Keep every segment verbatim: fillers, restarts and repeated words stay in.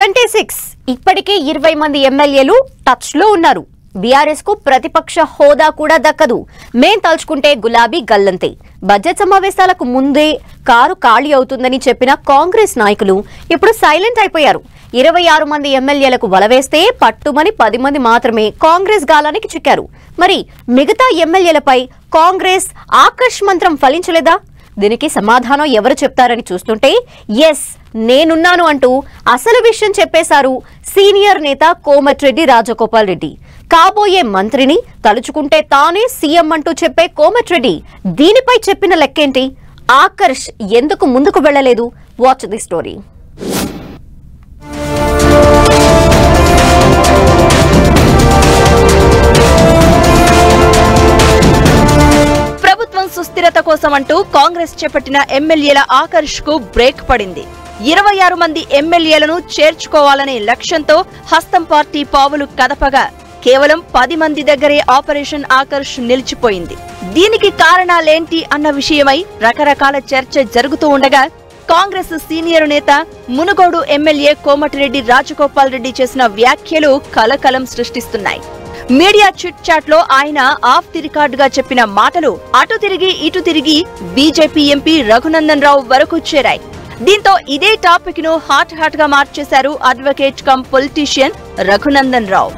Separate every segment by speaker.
Speaker 1: Twenty six ఇప్పటికే ఇరవై మంది ఎమ్మెల్యేలు టచ్ లో ఉన్నారు. బీఆర్ఎస్ కు ప్రతిపక్ష హోదా కూడా దక్కదు. మేం తలుచుకుంటే గులాబీ గల్లంతే. బడ్జెట్ సమావేశాలకు ముందే కారు ఖాళీ అవుతుందని చెప్పిన కాంగ్రెస్ నాయకులు ఇప్పుడు సైలెంట్ అయిపోయారు. ఇరవై ఆరు మంది ఎమ్మెల్యేలకు వలవేస్తే పట్టుమని పది మంది మాత్రమే కాంగ్రెస్ గాలానికి చిక్కారు. మరి మిగతా ఎమ్మెల్యేలపై కాంగ్రెస్ ఆకర్ష్ మంత్రం ఫలించలేదా? దీనికి సమాధానం ఎవరు చెప్తారని చూస్తుంటే ఎస్ నేనున్నాను అంటూ అసలు విషయం చెప్పేశారు సీనియర్ నేత కోమటిరెడ్డి రాజగోపాల్ రెడ్డి. కాబోయే మంత్రిని తలుచుకుంటే తానే సీఎం అంటూ చెప్పే కోమటిరెడ్డి దీనిపై చెప్పిన లెక్కేంటి? ఆకర్ష్ ఎందుకు ముందుకు వెళ్లలేదు? Watch the story.
Speaker 2: ప్రభుత్వం సుస్థిరత కోసం అంటూ కాంగ్రెస్ చేపట్టిన ఎమ్మెల్యేల ఆకర్ష్ కు బ్రేక్ పడింది. ఇరవై ఆరు మంది ఎమ్మెల్యేలను చేర్చుకోవాలనే లక్ష్యంతో హస్తం పార్టీ పావులు కదపగా కేవలం పది మంది దగ్గరే ఆపరేషన్ ఆకర్ష్ నిలిచిపోయింది. దీనికి కారణాలేంటి అన్న విషయమై రకరకాల చర్చ జరుగుతూ ఉండగా కాంగ్రెస్ సీనియర్ నేత మునుగోడు ఎమ్మెల్యే కోమటిరెడ్డి రాజగోపాల్ రెడ్డి చేసిన వ్యాఖ్యలు కలకలం సృష్టిస్తున్నాయి. మీడియా చిట్ చాట్ లో ఆయన ఆఫ్ ది రికార్డ్ గా చెప్పిన మాటలు అటు తిరిగి ఇటు తిరిగి బీజేపీ ఎంపీ రఘునందన్ రావు వరకు చేరాయి. దీంతో ఇదే టాపిక్ ను హాట్ హాట్ గా మార్చేశారు advocate cum politician Raghunandan Rao.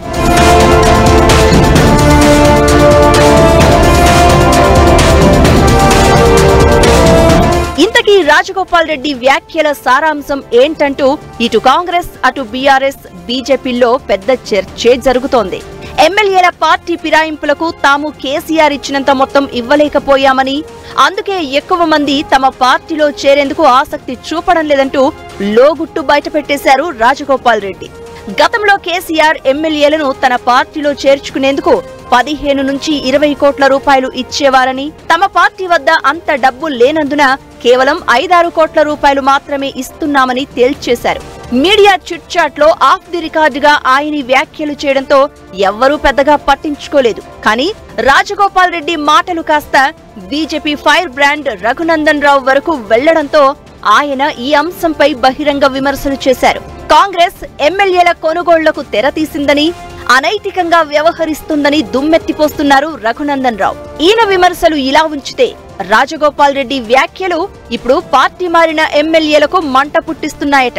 Speaker 2: ఇంతకీ రాజగోపాల్ రెడ్డి వ్యాఖ్యల సారాంశం ఏంటంటూ ఇటు కాంగ్రెస్ అటు బీఆర్ఎస్ బీజేపీల్లో పెద్ద చర్చే జరుగుతోంది. ఎమ్మెల్యేల పార్టీ ఫిరాయింపులకు తాము కేసీఆర్ ఇచ్చినంత మొత్తం ఇవ్వలేకపోయామని, అందుకే ఎక్కువ మంది తమ పార్టీలో చేరేందుకు ఆసక్తి చూపడం లేదంటూ లోగుట్టు బయటపెట్టేశారు రాజగోపాల్ రెడ్డి. గతంలో కేసీఆర్ ఎమ్మెల్యేలను తన పార్టీలో చేర్చుకునేందుకు పదిహేను నుంచి ఇరవై కోట్ల రూపాయలు ఇచ్చేవారని, తమ పార్టీ వద్ద అంత డబ్బు లేనందున కేవలం ఐదారు కోట్ల రూపాయలు మాత్రమే ఇస్తున్నామని తేల్చేశారు. మీడియా చిట్ చాట్ లో ఆఫ్ ది రికార్డ్ గా ఆయన వ్యాఖ్యలు చేయడంతో ఎవ్వరూ పెద్దగా పట్టించుకోలేదు. కానీ రాజగోపాల్ రెడ్డి మాటలు కాస్త BJP fire brand Raghunandan Rao వరకు వెళ్లడంతో ఆయన ఈ అంశంపై బహిరంగ విమర్శలు చేశారు. కాంగ్రెస్ ఎమ్మెల్యేల కొనుగోళ్లకు తెరతీసిందని, అనైతికంగా వ్యవహరిస్తుందని దుమ్మెత్తిపోస్తున్నారు రఘునందన్ రావు. ఈయన విమర్శలు ఇలా ఉంచితే రాజగోపాల్ రెడ్డి వ్యాఖ్యలు ఇప్పుడు పార్టీ మారిన ఎమ్మెల్యేలకు మంట పుట్టిస్తున్నాయట.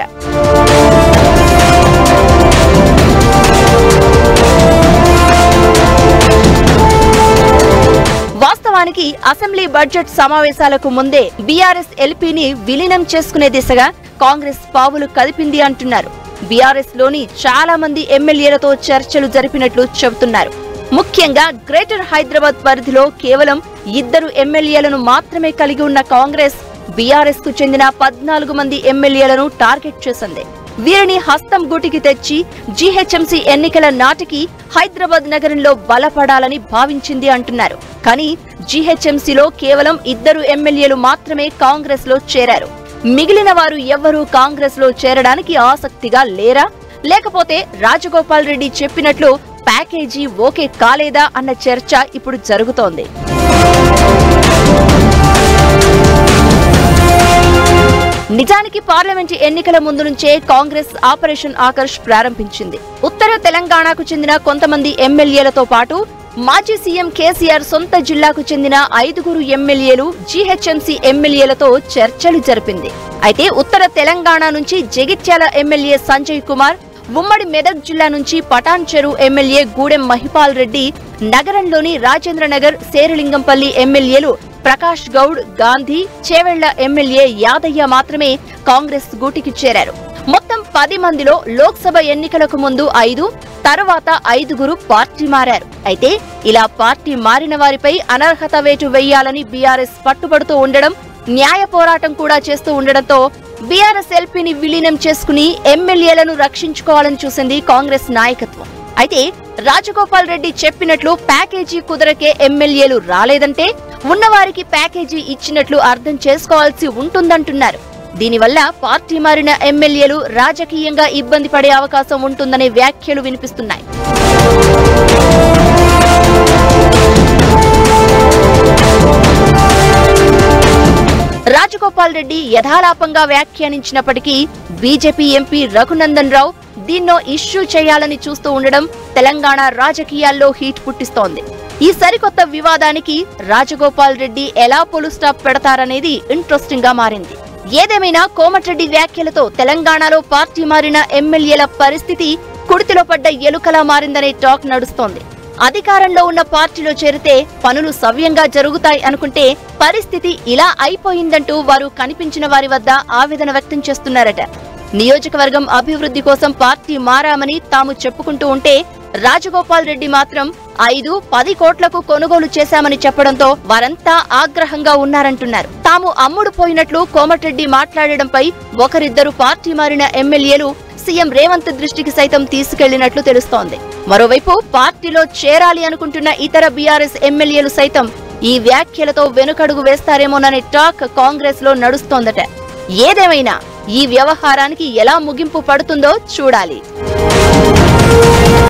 Speaker 2: వాస్తవానికి అసెంబ్లీ బడ్జెట్ సమావేశాలకు ముందే బీఆర్ఎస్ ఎల్పీని విలీనం చేసుకునే దిశగా కాంగ్రెస్ పావులు కదిపింది అంటున్నారు. బీఆర్ఎస్ లోని చాలా మంది ఎమ్మెల్యేలతో చర్చలు జరిపినట్లు చెబుతున్నారు. ముఖ్యంగా గ్రేటర్ హైదరాబాద్ పరిధిలో కేవలం ఇద్దరు ఎమ్మెల్యేలను మాత్రమే కలిగి ఉన్న కాంగ్రెస్ బీఆర్ఎస్ కు చెందిన పద్నాలుగు మంది ఎమ్మెల్యేలను టార్గెట్ చేసింది. వీరిని హస్తం గూటికి తెచ్చి జీహెచ్ఎంసీ ఎన్నికల నాటికి హైదరాబాద్ నగరంలో బలపడాలని భావించింది అంటున్నారు. కానీ జీహెచ్ఎంసీలో కేవలం ఇద్దరు ఎమ్మెల్యేలు మాత్రమే కాంగ్రెస్ లో చేరారు. మిగిలిన వారు ఎవ్వరూ కాంగ్రెస్ లో చేరడానికి ఆసక్తిగా లేరా, లేకపోతే రాజగోపాల్ రెడ్డి చెప్పినట్లు ప్యాకేజీ ఓకే కాలేదా అన్న చర్చ ఇప్పుడు జరుగుతోంది. నిజానికి పార్లమెంటు ఎన్నికల ముందు నుంచే కాంగ్రెస్ ఆపరేషన్ ఆకర్ష్ ప్రారంభించింది. ఉత్తర తెలంగాణకు చెందిన కొంతమంది ఎమ్మెల్యేలతో పాటు మాజీ సీఎం కేసీఆర్ సొంత జిల్లాకు చెందిన ఐదుగురు ఎమ్మెల్యేలు జీహెచ్ఎంసీ ఎమ్మెల్యేలతో చర్చలు జరిపింది. అయితే ఉత్తర తెలంగాణ నుంచి జగిత్యాల ఎమ్మెల్యే సంజయ్ కుమార్, ఉమ్మడి మెదక్ జిల్లా నుంచి పటాన్ చెరు ఎమ్మెల్యే గూడెం మహిపాల్ రెడ్డి, నగరంలోని రాజేంద్రనగర్ శేరిలింగంపల్లి ఎమ్మెల్యేలు ప్రకాష్ గౌడ్, గాంధీ, చేవెళ్ల ఎమ్మెల్యే యాదయ్య మాత్రమే కాంగ్రెస్ గూటికి చేరారు. మొత్తం పది మందిలో లోక్సభ ఎన్నికలకు ముందు ఐదు, తరువాత ఐదుగురు పార్టీ మారారు. అయితే ఇలా పార్టీ మారిన వారిపై అనర్హత వేటు వేయాలని బీఆర్ఎస్ పట్టుబడుతూ ఉండడం, న్యాయ పోరాటం కూడా చేస్తూ ఉండడంతో బీఆర్ఎస్ ఎల్పీని విలీనం చేసుకుని ఎమ్మెల్యేలను రక్షించుకోవాలని చూసింది కాంగ్రెస్ నాయకత్వం. అయితే రాజగోపాల్ రెడ్డి చెప్పినట్లు ప్యాకేజీ కుదరకే ఎమ్మెల్యేలు రాలేదంటే ఉన్నవారికి ప్యాకేజీ ఇచ్చినట్లు అర్థం చేసుకోవాల్సి ఉంటుందంటున్నారు. దీనివల్ల పార్టీ మారిన ఎమ్మెల్యేలు రాజకీయంగా ఇబ్బంది పడే అవకాశం ఉంటుందనే వ్యాఖ్యలు వినిపిస్తున్నాయి. రాజగోపాల్ రెడ్డి యథాలాపంగా వ్యాఖ్యానించినప్పటికీ బీజేపీ ఎంపీ రఘునందన్ రావు దీన్నో ఇష్యూ చేయాలని చూస్తూ ఉండడం తెలంగాణ రాజకీయాల్లో హీట్ పుట్టిస్తోంది. ఈ సరికొత్త వివాదానికి రాజగోపాల్ రెడ్డి ఎలా పొలు స్టాప్ పెడతారనేది ఇంట్రెస్టింగ్ గా మారింది. ఏదేమైనా కోమటిరెడ్డి వ్యాఖ్యలతో తెలంగాణలో పార్టీ మారిన ఎమ్మెల్యేల పరిస్థితి కుడితిలో పడ్డ ఎలుకలా మారిందనే టాక్ నడుస్తోంది. అధికారంలో ఉన్న పార్టీలో చేరితే పనులు సవ్యంగా జరుగుతాయి అనుకుంటే పరిస్థితి ఇలా అయిపోయిందంటూ వారు కనిపించిన వారి వద్ద ఆవేదన వ్యక్తం చేస్తున్నారట. నియోజకవర్గం అభివృద్ధి కోసం పార్టీ మారామని తాము చెప్పుకుంటూ ఉంటే రాజగోపాల్ రెడ్డి మాత్రం ఐదు పది కోట్లకు కొనుగోలు చేశామని చెప్పడంతో వారంతా ఆగ్రహంగా ఉన్నారంటున్నారు. తాము అమ్ముడు పోయినట్లు కోమటిరెడ్డి మాట్లాడడంపై ఒకరిద్దరు పార్టీ మారిన ఎమ్మెల్యేలు సీఎం రేవంత్ దృష్టికి సైతం తీసుకెళ్లినట్లు తెలుస్తోంది. మరోవైపు పార్టీలో చేరాలి అనుకుంటున్న ఇతర బీఆర్ఎస్ ఎమ్మెల్యేలు సైతం ఈ వ్యాఖ్యలతో వెనుకడుగు వేస్తారేమోననే టాక్ కాంగ్రెస్ లో నడుస్తోందట. ఏదేమైనా ఈ వ్యవహారానికి ఎలా ముగింపు పడుతుందో చూడాలి.